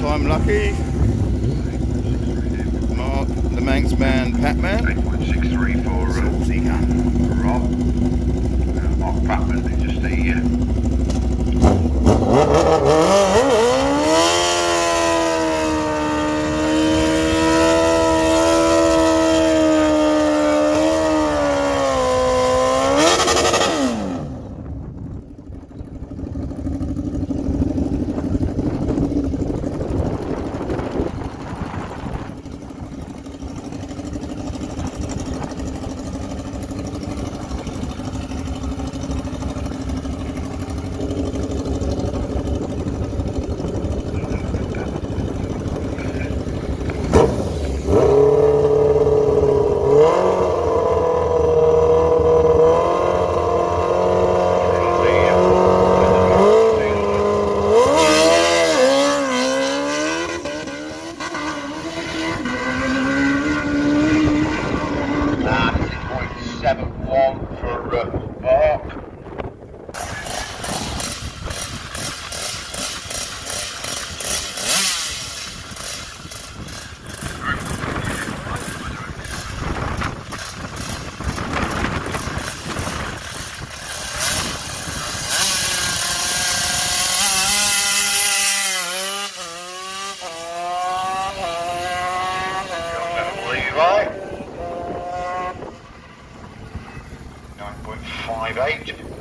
Time Lucky, Mark the Manx Man, Patman, 8.63 for Salty Gun, Rob, Mark Patman, just the Levi, 9.58.